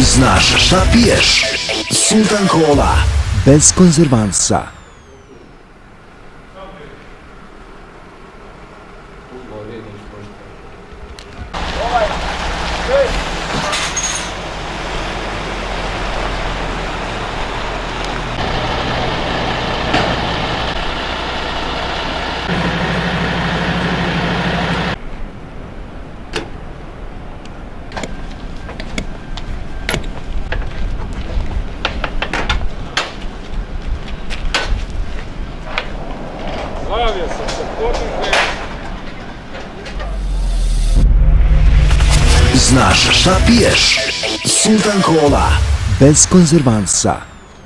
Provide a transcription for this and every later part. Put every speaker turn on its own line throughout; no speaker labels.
Znaš šta piješ? Sultan Cola. Bez konzervansa.
Slavio sam se podiže.
Znaš šta piješ? Sultan Cola. Bez konzervansa.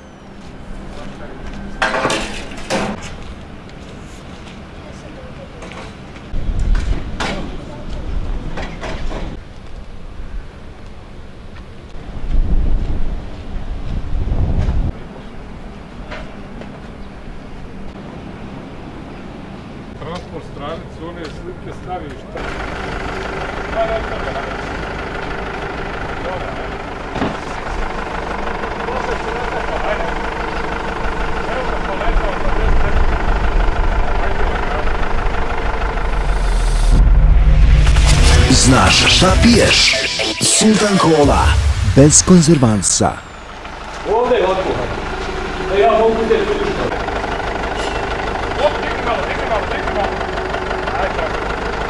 Transport stranicu, one slike staviš tako.
Znaš šta piješ? Sultan Cola. Bez konzervansa.
Ovdje je otpuhat. Da ja mogu te slušati.
Digni malo. Ajde tako.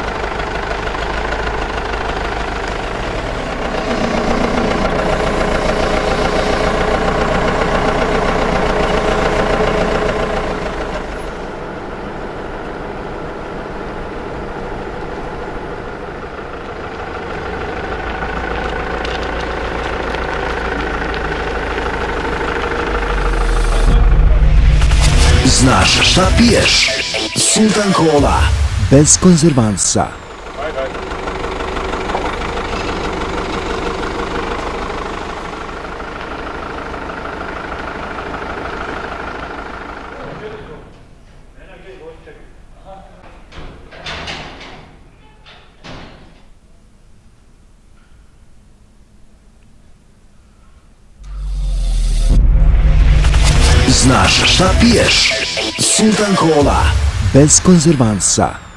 Znaš šta piješ? Sultan Cola. Bez konzervansa.
Ajde.
Znaš šta piješ? Sultan Cola. Bez konzervansa.